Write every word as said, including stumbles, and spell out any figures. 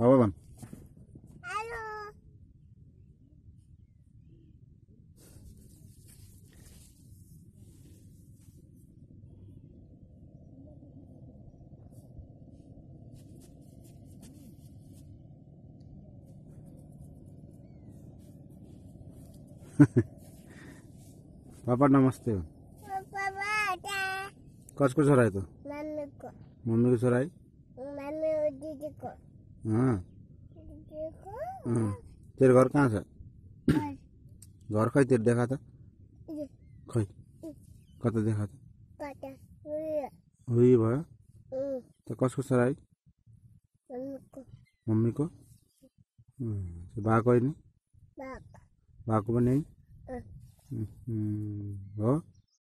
Apa bang? Halo. पापा नमस्ते। पापा आता। कसको छोरा है तो? मम्मी को। मम्मी को छोरा है? मम्मी और दीदी को। हाँ दीदी को। हाँ। तेरे घर कहाँ से? और घर खै तेरे देखा था? ये खै कता देखा था? काटा हुई। हुई भयो हम्म, तो कसको छोरा है? मम्मी को। मम्मी को भएको होइन? बाप। भएको पनि होइन? अँ, उम्, हो